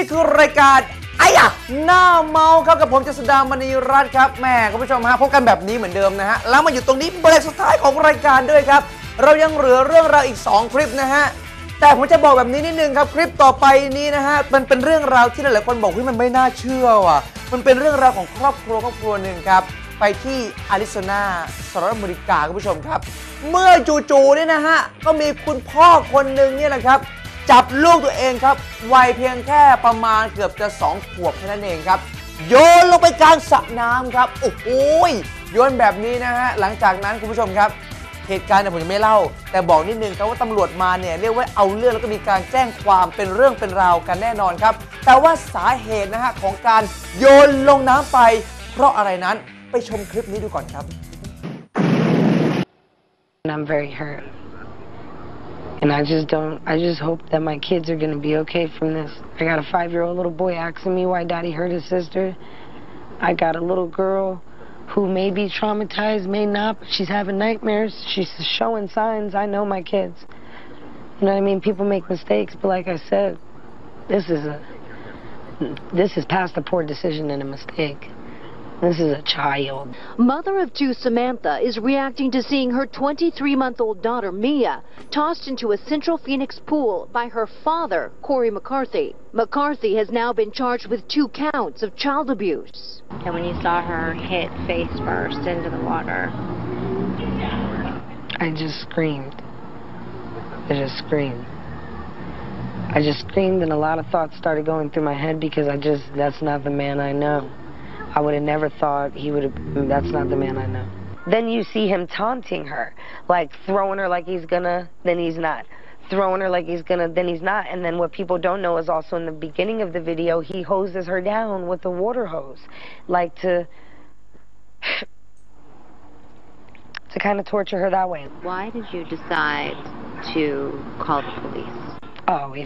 คือรายการไอ้อะหน้าเมาครับกับผมเจษฎามณีรัตน์ครับแม่คุณผู้ชมฮะพบกันแบบนี้เหมือนเดิมนะฮะแล้วมาอยู่ตรงนี้เบรกสุดท้ายของรายการด้วยครับเรายังเหลือเรื่องราวอีก2คลิปนะฮะแต่ผมจะบอกแบบนี้นิดนึงครับคลิปต่อไปนี้นะฮะมันเป็นเรื่องราวที่หลายๆคนบอกว่ามันไม่น่าเชื่อว่ะมันเป็นเรื่องราวของครอบครัวหนึ่งครับไปที่อาริโซนาสหรัฐอเมริกาคุณผู้ชมครับเมื่อจู่ๆเนี่ยนะฮะก็มีคุณพ่อคนหนึ่งเนี่ยแหละครับจับลูกตัวเองครับวัยเพียงแค่ประมาณเกือบจะ2 ขวบแค่นั้นเองครับโยนลงไปกลางสระน้ำครับโอ้โหโยนแบบนี้นะฮะหลังจากนั้นคุณผู้ชมครับเหตุการณ์เนี่ยผมจะไม่เล่าแต่บอกนิดนึงครับว่าตำรวจมาเนี่ยเรียกว่าเอาเรื่องแล้วก็มีการแจ้งความเป็นเรื่องเป็นราวกันแน่นอนครับแต่ว่าสาเหตุนะฮะของการโยนลงน้ำไปเพราะอะไรนั้นไปชมคลิปนี้ดูก่อนครับ I'm very hurt. And I just hope that my kids are going to be okay from this. I got a 5-year-old little boy asking me why daddy hurt his sister. I got a little girl who may be traumatized, may not, but she's having nightmares. She's showing signs. I know my kids. You know what I mean? People make mistakes, but like I said, this is past a poor decision and a mistake. This is a child. Mother of 2 Samantha is reacting to seeing her 23-month-old daughter, Mia, tossed into a Central Phoenix pool by her father, Corey McCarthy. McCarthy has now been charged with 2 counts of child abuse. And when you saw her hit face first into the water? I just screamed. I just screamed. I just screamed and a lot of thoughts started going through my head because that's not the man I know. I would have never thought he would have, that's not the man I know. Then you see him taunting her, like throwing her like he's gonna, then he's not. Throwing her like he's gonna, then he's not. And then what people don't know is also in the beginning of the video, he hoses her down with a water hose, like to kind of torture her that way. Why did you decide to call the police? Oh,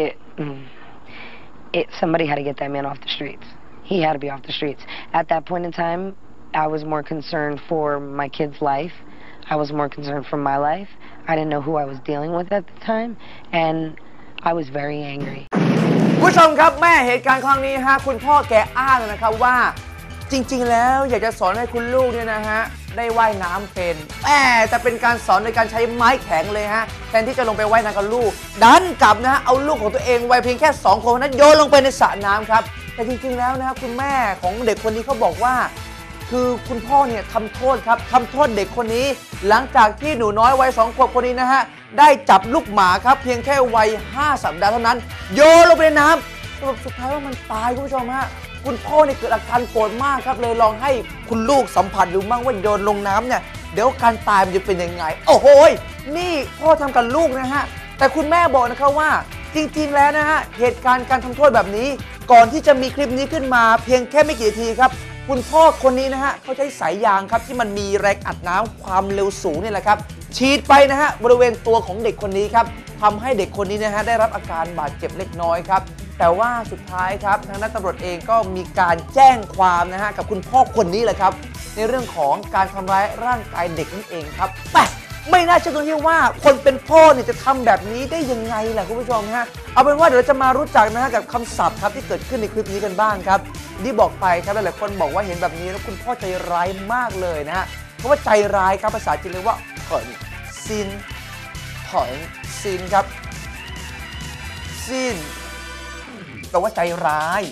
somebody had to get that man off the streets. He had to be off the streets. At that point in time, I was more concerned for my kid's life. I was more concerned for my life. I didn't know who I was dealing with at the time, and I was very angry. ผู้ชมครับแม่เหตุการณ์ครั้งนี้ฮะคุณพ่อแกอ้างนะครับว่าจริงๆแล้วอยากจะสอนให้คุณลูกเนี่ยนะฮะได้ว่ายน้ำเป็นแต่เป็นการสอนโดยการใช้ไม้แข็งเลยฮะแทนที่จะลงไปว่ายน้ำกับลูกดันกลับนะฮะเอาลูกของตัวเองวัยเพียงแค่2 ขวบนั้นโยนลงไปในสระน้ำครับแต่จริงๆแล้วนะครับคุณแม่ของเด็กคนนี้เขาบอกว่าคือคุณพ่อเนี่ยทำโทษครับทำโทษเด็กคนนี้หลังจากที่หนูน้อยวัย2 ขวบคนนี้นะฮะได้จับลูกหมาครับเพียงแค่วัย5 สัปดาห์เท่านั้นโยนลงไปในน้ำสรุปสุดท้ายว่ามันตายคุณผู้ชมฮะคุณพ่อเนี่ยเกิดอาการโกรธมากครับเลยลองให้คุณลูกสัมผัสดูบ้างว่าโยนลงน้ำเนี่ยเดี๋ยวการตายมันจะเป็นยังไงโอ้โหนี่พ่อทำกับลูกนะฮะแต่คุณแม่บอกนะครับว่าจริงๆแล้วนะฮะเหตุการณ์การทำโทษแบบนี้ก่อนที่จะมีคลิปนี้ขึ้นมาเพียงแค่ไม่กี่นาทีครับคุณพ่อคนนี้นะฮะเขาใช้สายยางครับที่มันมีแรงอัดน้ำความเร็วสูงนี่แหละครับฉีดไปนะฮะบริเวณตัวของเด็กคนนี้ครับทำให้เด็กคนนี้นะฮะได้รับอาการบาดเจ็บเล็กน้อยครับแต่ว่าสุดท้ายครับทางด้านตำรวจเองก็มีการแจ้งความนะฮะกับคุณพ่อคนนี้แหละครับในเรื่องของการทำร้ายร่างกายเด็กนั่นเองครับแต่ไม่น่าเชื่อตรงที่ว่าคนเป็นพ่อเนี่ยจะทำแบบนี้ได้ยังไงล่ะคุณผู้ชมฮะเอาเป็นว่าเดี๋ยวเราจะมารู้จักนะฮะกับคำศัพท์ครับที่เกิดขึ้นในคลิปนี้กันบ้างครับที่บอกไปครับหลายๆคนบอกว่าเห็นแบบนี้แล้วคุณพ่อใจร้ายมากเลยนะฮะเพราะว่าใจร้ายครับภาษาจีนเรียกว่าเหินซินเหินซินครับซินแต่ว่าใจร้าย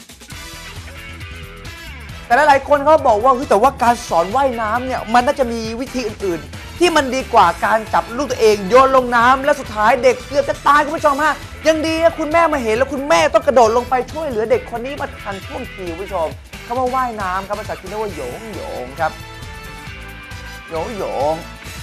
แต่หลายๆคนเขาบอกว่าแต่ว่าการสอนว่ายน้ำเนี่ยมันน่าจะมีวิธีอื่นๆที่มันดีกว่าการจับลูกตัวเองโยนลงน้ำแล้วสุดท้ายเด็กเกือบจะตายคุณผู้ชมฮะยังดีนะคุณแม่มาเห็นแล้วคุณแม่ต้องกระโดดลงไปช่วยเหลือเด็กคนนี้มาทันท่วงทีคุณผู้ชมคำว่าว่ายน้ำครับภาษาจีนเรียกว่าโยงโยงครับโยงโยง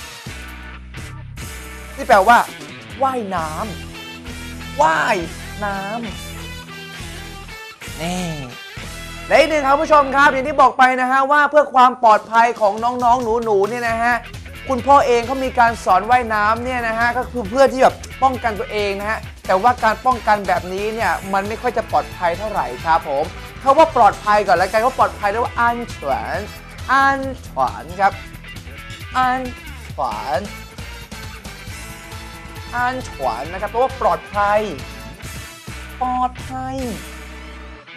ที่แปลว่าว่ายน้ำว่ายน้ำนี่และอีกหนึ่งครับผู้ชมครับอย่างที่บอกไปนะฮะว่าเพื่อความปลอดภัยของน้องๆหนูๆเนี่ยนะฮะคุณพ่อเองเขามีการสอนว่ายน้ำเนี่ยนะฮะก็คือเพื่อที่แบบป้องกันตัวเองนะฮะแต่ว่าการป้องกันแบบนี้เนี่ยมันไม่ค่อยจะปลอดภัยเท่าไหร่ครับผมเขาว่าปลอดภัยก่อนแล้วกันเขาปลอดภัยเรียกว่าอันเฉินอันเฉินครับอันเฉินอันเฉินนะครับแปลว่าปลอดภัยปลอดภัย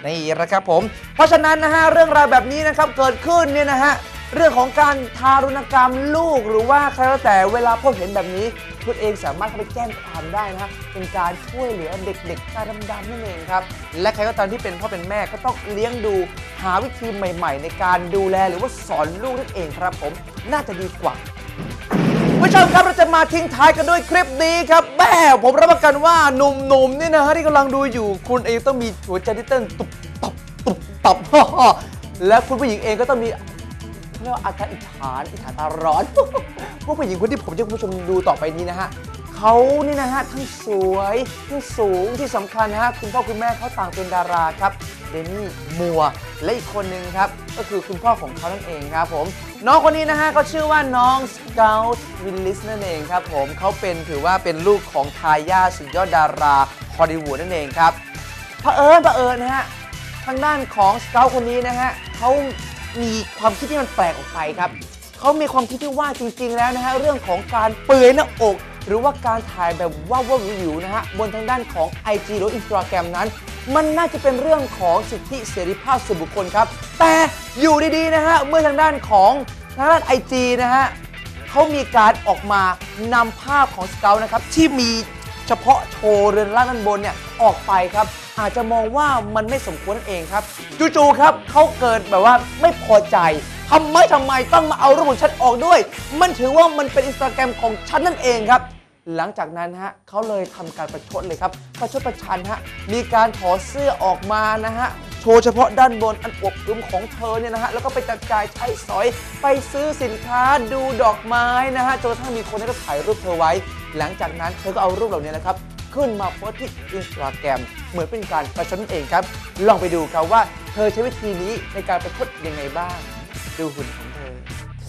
นี่แหละครับผมเพราะฉะนั้นนะฮะเรื่องราวแบบนี้นะครับเกิดขึ้นเนี่ยนะฮะเรื่องของการทารุณกรรมลูกหรือว่าใครก็แต่เวลาพบเห็นแบบนี้คุณเองสามารถเข้าไปแจ้งความได้นะฮะเป็นการช่วยเหลือเด็กๆตาดำๆนั่นเองครับและใครก็ตามที่เป็นพ่อเป็นแม่ก็ต้องเลี้ยงดูหาวิธีใหม่ๆในการดูแลหรือว่าสอนลูกนั่นเองครับผมน่าจะดีกว่าผู้ชมครับเราจะมาทิ้งท้ายกันด้วยคลิปนี้ครับแม่ผมรับประกันว่าหนุ่มๆนี่นะฮะที่กำลังดูอยู่คุณเองต้องมีหัวใจที่เต้นตุบตับตุบตับและคุณผู้หญิงเองก็ต้องมีเรียกว่าอาการอิจฉาตาร้อนพวกผู้หญิงคนที่ผมจะให้คุณผู้ชมดูต่อไปนี้นะฮะเขานี่นะฮะทั้งสวยทั้งสูงที่สำคัญนะฮะคุณพ่อคุณแม่เขาต่างเป็นดาราครับเดนี่มัวและอีกคนนึงครับก็คือคุณพ่อของเขานั่นเองครับผมน้องคนนี้นะฮะเขาชื่อว่าน้องสเกลวิลลิสนั่นเองครับผมเขาถือว่าเป็นลูกของทายาทสุดยอดดาราฮอลลีวูดนั่นเองครับเผอิญนะฮะทางด้านของสเกลคนนี้นะฮะเขามีความคิดที่มันแปลกออกไปครับเขามีความคิดที่ว่าจริงๆแล้วนะฮะเรื่องของการเปลือยหน้าอกหรือว่าการถ่ายแบบว่าวิวนะฮะบนทางด้านของ IG หรือ Instagram นั้นมันน่าจะเป็นเรื่องของสิทธิเสรีภาพส่วนบุคคลครับแต่อยู่ดีๆนะฮะเมื่อทางด้านของทางด้าน IG นะฮะเขามีการออกมานำภาพของสเกลนะครับที่มีเฉพาะโชว์เรือนร่างด้านบนเนี่ยออกไปครับอาจจะมองว่ามันไม่สมควรนั่นเองครับจู่ๆครับเขาเกิดแบบว่าไม่พอใจทำไมต้องมาเอารูปของฉันออกด้วยมันถือว่ามันเป็น Instagram ของฉันนั่นเองครับหลังจากนั้นฮะเขาเลยทำการประชดเลยครับประชดประชันฮะมีการถอดเสื้อออกมานะฮะโชว์เฉพาะด้านบนอันอวบอึมของเธอเนี่ยนะฮะแล้วก็ไปจับจ่ายใช้สอยไปซื้อสินค้าดูดอกไม้นะฮะจนกระทั่งมีคนก็ถ่ายรูปเธอไว้หลังจากนั้นเธอก็เอารูปเหล่านี้นะครับขึ้นมาโพสต์ที่ Instagram เหมือนเป็นการประชดนั่นเองครับลองไปดูครับว่าเธอใช้วิธีนี้ในการประชดยังไงบ้างดูหุ่นของเธอ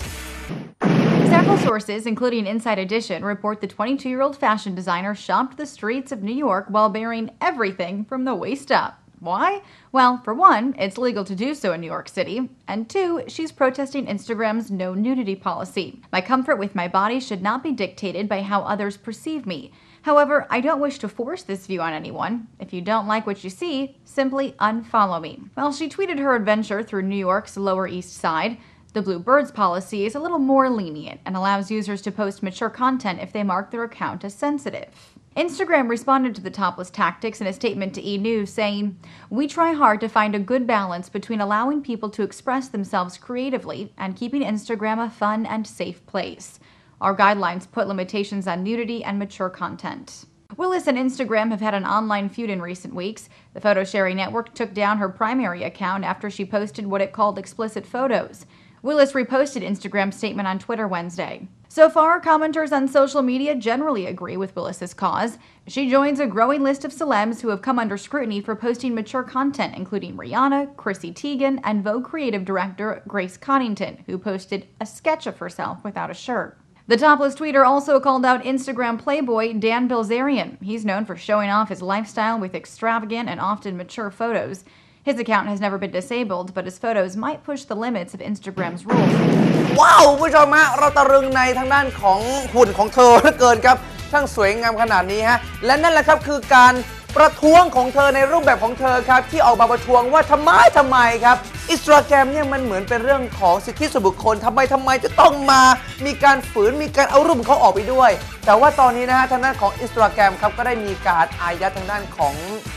Several sources, including Inside Edition, report the 22-year-old fashion designer shopped the streets of New York while bearing everything from the waist up. Why? Well, for one, it's legal to do so in New York City, and two, she's protesting Instagram's no nudity policy. My comfort with my body should not be dictated by how others perceive me. However, I don't wish to force this view on anyone. If you don't like what you see, simply unfollow me. Well, she tweeted her adventure through New York's Lower East Side. The Blue Birds policy is a little more lenient and allows users to post mature content if they mark their account as sensitive. Instagram responded to the topless tactics in a statement to E! News saying, "We try hard to find a good balance between allowing people to express themselves creatively and keeping Instagram a fun and safe place. Our guidelines put limitations on nudity and mature content." Willis and Instagram have had an online feud in recent weeks. The photo-sharing network took down her primary account after she posted what it called explicit photos. Willis reposted Instagram's statement on Twitter Wednesday. So far, commenters on social media generally agree with Willis's cause. She joins a growing list of celebs who have come under scrutiny for posting mature content, including Rihanna, Chrissy Teigen, and Vogue creative director Grace Coddington, who posted a sketch of herself without a shirt. The topless tweeter also called out Instagram playboy Dan Bilzerian. He's known for showing off his lifestyle with extravagant and often mature photos. His account has never been disabled, but his photos might push the limits of Instagram's rules. ว้าวผู้ชมฮะเราตะลึงในทางด้านของหุ่นของเธอเหลือเกินครับช่างสวยงามขนาดนี้ฮะและนั่นแหละครับคือการประท้วงของเธอในรูปแบบของเธอครับที่ออกมาประท้วงว่าทำไมครับ Instagram เนี่ยมันเหมือนเป็นเรื่องของสิทธิส่วนบุคคลทำไมจะต้องมามีการฝืนมีการเอารูปเขาออกไปด้วยแต่ว่าตอนนี้นะฮะทางด้านของ Instagram ครับก็ได้มีการอายัดทางด้านของ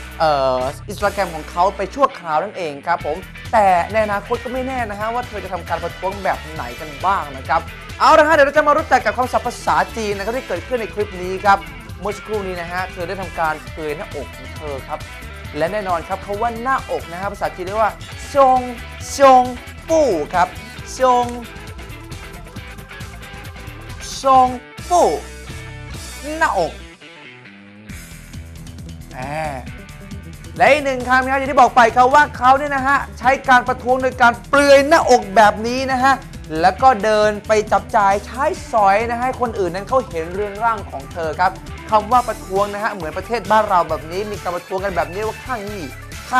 Instagram ของเขาไปชั่วคราวนั่นเองครับผมแต่ในอนาคตก็ไม่แน่นะฮะว่าเธอจะทำการประท้วงแบบไหนกันบ้างนะครับเอาละฮะเดี๋ยวเราจะมารู้จักกับคำศัพท์ภาษาจีนนะครับที่เกิดขึ้นในคลิปนี้ครับเมื่อสักครู่นี้นะฮะเธอได้ทำการเปลือยหน้าอกของเธอครับและแน่นอนครับคำว่าหน้าอกนะฮะภาษาจีนเรียกว่าชงปู้ครับชงปู้หน้าอกและอีกหนึ่งคำนะครับอย่างที่บอกไปครับว่าเขาเนี่ยนะฮะใช้การประท้วงโดยการเปลือยหน้าอกแบบนี้นะฮะแล้วก็เดินไปจับจ่ายใช้สอยนะให้คนอื่นนั้นเขาเห็นเรือนร่างของเธอครับคำว่าประท้วงนะฮะเหมือนประเทศบ้านเราแบบนี้มีการประท้วงกันแบบนี้ว่าข้างยี่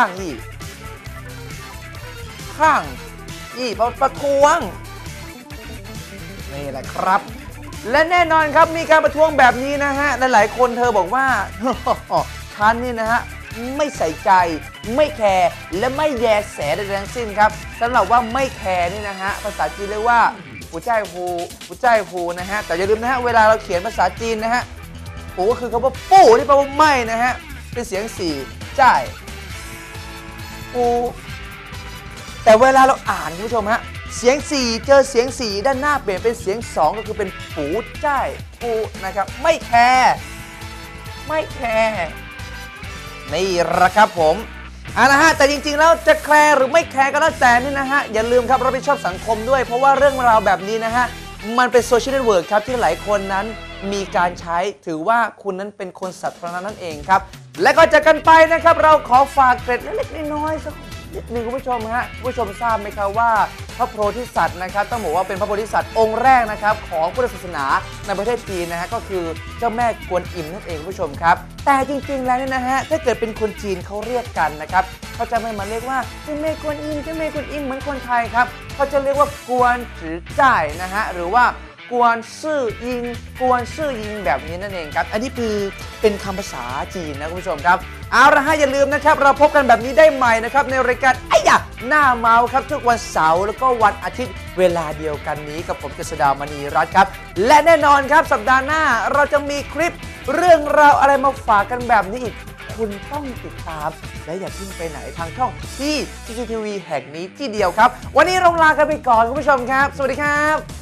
ประท้วงนี่แหละครับและแน่นอนครับมีการประท้วงแบบนี้นะฮะหลายๆคนเธอบอกว่าฉันนี่นะฮะไม่ใส่ใจไม่แคร์และไม่แยแสใดๆทั้งสิ้นครับสำหรับว่าไม่แคร์นี่นะฮะภาษาจีนเรียกว่าหูใจหูหูใจหูนะฮะแต่อย่าลืมนะฮะเวลาเราเขียนภาษาจีนนะฮะหูก็คือคำว่าปู้ที่แปลว่าไม่นะฮะเป็นเสียงสี่จ่ายปูแต่เวลาเราอ่านคุณผู้ชมฮะเสียง4เจอเสียง4ด้านหน้าเปลี่ยนเป็นเสียง2ก็คือเป็นปูจ่ายปูนะครับไม่แคร์ไม่แคร์นี่ละครับผมนะฮะแต่จริงๆแล้วจะแคร์หรือไม่แคร์ก็แล้วแต่นี่นะฮะอย่าลืมครับรับผิดชอบสังคมด้วยเพราะว่าเรื่องราวแบบนี้นะฮะมันเป็นโซเชียลเน็ตเวิร์กครับที่หลายคนนั้นมีการใช้ถือว่าคุณนั้นเป็นคนสาธารณะนั่นเองครับและก็จากกันไปนะครับเราขอฝากเกร็ดเล็กๆน้อยๆสักนิดนึงคุณผู้ชมฮะผู้ชมทราบไหมครับว่าพระโพธิสัตว์นะครับต้องบอกว่าเป็นพระโพธิสัตว์องค์แรกนะครับของพุทธศาสนาในประเทศจีนนะฮะก็คือเจ้าแม่กวนอิมนั่นเองคุณผู้ชมครับแต่จริงๆแล้วเนี่ยนะฮะถ้าเกิดเป็นคนจีนเขาเรียกกันนะครับเขาจะไม่มาเรียกว่าเจ้าแม่กวนอิมเจ้าแม่กวนอิมเหมือนคนไทยครับเขาจะเรียกว่ากวนจือจ่ายนะฮะหรือว่ากวนซื่อยิงกวนซื่อยิงแบบนี้นั่นเองครับอันนี้คือเป็นคำภาษาจีนนะคุณผู้ชมครับเอาละฮะอย่าลืมนะครับเราพบกันแบบนี้ได้ใหม่นะครับในรายการไอ้ยะหน้าเมาครับทุกวันเสาร์แล้วก็วันอาทิตย์เวลาเดียวกันนี้กับผมกฤษดามณีรัตน์ครับและแน่นอนครับสัปดาห์หน้าเราจะมีคลิปเรื่องราวอะไรมาฝากกันแบบนี้อีกคุณต้องติดตามและอย่าเพิ่งไปไหนทางช่องที่ CCTV แห่งนี้ที่เดียวครับวันนี้เราลากันไปก่อนคุณผู้ชมครับสวัสดีครับ